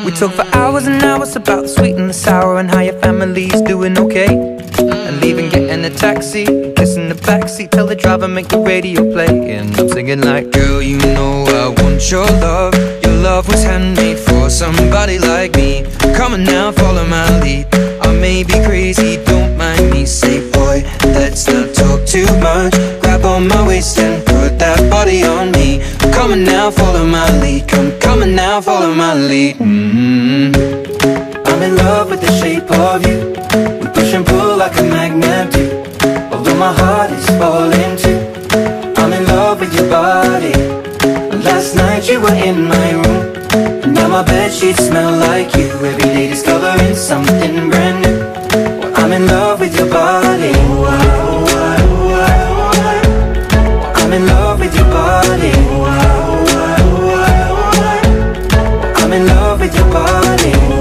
We talk for hours and hours about the sweet and the sour and how your family's doing okay. And leaving, getting a taxi, kissing the backseat, tell the driver make the radio play. And I'm singing like, girl, you know I want your love. Your love was handmade for somebody like me. Come on now, follow my lead. I may be crazy, don't mind me. Say, boy, let's not talk too much. Grab on my waist and put that body on me. Come on now, follow my lead. Come on now, follow my lead. I'm in love with the shape of you. We push and pull like a magnet do. Although my heart is falling too. I'm in love with your body. Last night you were in my room, and now my bedsheets smell like you. Every day discovering something brand new. Well, I'm in love with your body. I'm in love with your body. I'm in love with your body.